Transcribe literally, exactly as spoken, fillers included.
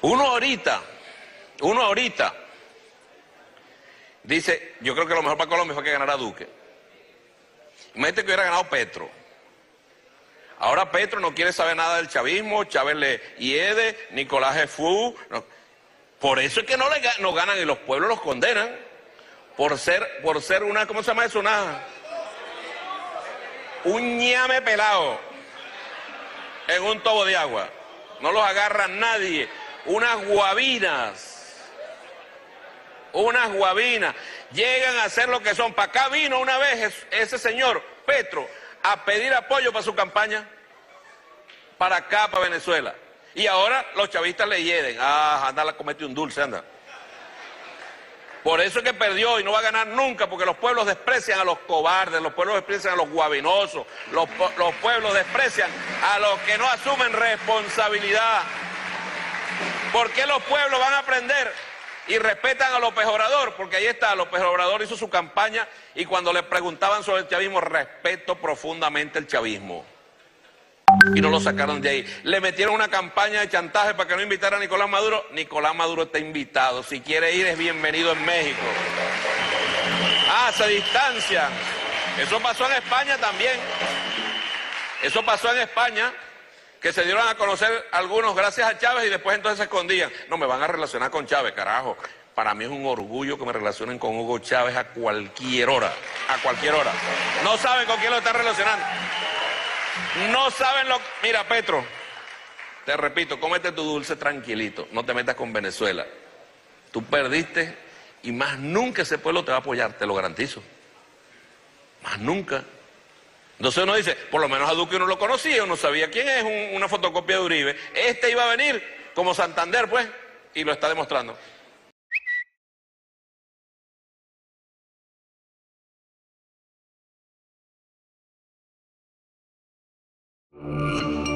Uno ahorita, uno ahorita, dice, yo creo que lo mejor para Colombia fue que ganara Duque. Imagínate que hubiera ganado Petro. Ahora Petro no quiere saber nada del chavismo, Chávez le hiede, Nicolás Gefú. No. Por eso es que no, le, no ganan y los pueblos los condenan. Por ser, por ser una, ¿cómo se llama eso? Una, un ñame pelado en un tobo de agua. No los agarra nadie. Unas guabinas. Unas guabinas. Llegan a hacer lo que son. Para acá vino una vez ese señor, Petro, a pedir apoyo para su campaña. Para acá, para Venezuela. Y ahora los chavistas le hieden. Ah, anda, la comete un dulce, anda. Por eso es que perdió y no va a ganar nunca, porque los pueblos desprecian a los cobardes, los pueblos desprecian a los guabinosos, los, los pueblos desprecian a los que no asumen responsabilidad. ¿Por qué los pueblos van a aprender y respetan a López Obrador? Porque ahí está, López Obrador hizo su campaña y cuando le preguntaban sobre el chavismo, respeto profundamente el chavismo. Y no lo sacaron de ahí. Le metieron una campaña de chantaje para que no invitara a Nicolás Maduro. Nicolás Maduro está invitado. Si quiere ir, es bienvenido en México. Ah, se distancian. Eso pasó en España también. Eso pasó en España, que se dieron a conocer algunos gracias a Chávez y después entonces se escondían. No, me van a relacionar con Chávez, carajo. Para mí es un orgullo que me relacionen con Hugo Chávez a cualquier hora. A cualquier hora. No saben con quién lo están relacionando. No saben lo... Mira, Petro, te repito, cómete tu dulce tranquilito, no te metas con Venezuela. Tú perdiste y más nunca ese pueblo te va a apoyar, te lo garantizo. Más nunca. Entonces uno dice, por lo menos a Duque uno lo conocía, uno sabía quién es, un, una fotocopia de Uribe. Este iba a venir como Santander, pues, y lo está demostrando. You